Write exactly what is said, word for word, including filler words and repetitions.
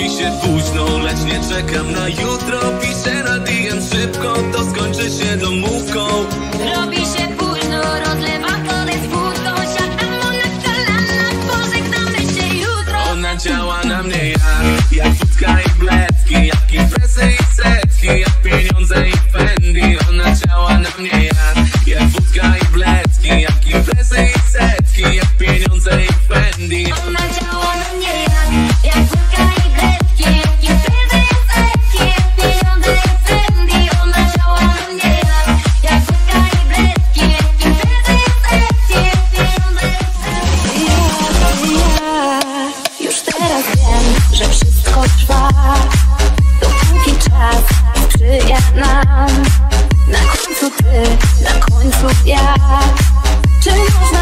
się późno, lecz nie czekam na jutro. Piszę na D M szybko, to skończy się domówką. Robi się późno, rozlewam kole z wódką. Siadam mu na kolanach, pożegnamy się jutro. Ona działa na mnie jak, jak wódka i bledki, jak imprezy i setki, jak pieniądze i Fendi. Ona działa na mnie jak, jak wódka i bledki, jak imprezy i setki, jak pieniądze i Fendi. Ona działa na mnie jak, jak wódka i bledki, jak imprezy i setki, jak pieniądze i Fendi. Ona działa na mnie jak, jak wódka i bledki, jak imprezy i setki, jak pieniądze i Fendi. Ja już teraz wiem, że wszystko trwa, dopóki czas sprzyja nam. Na końcu ty, na końcu ja. Czy można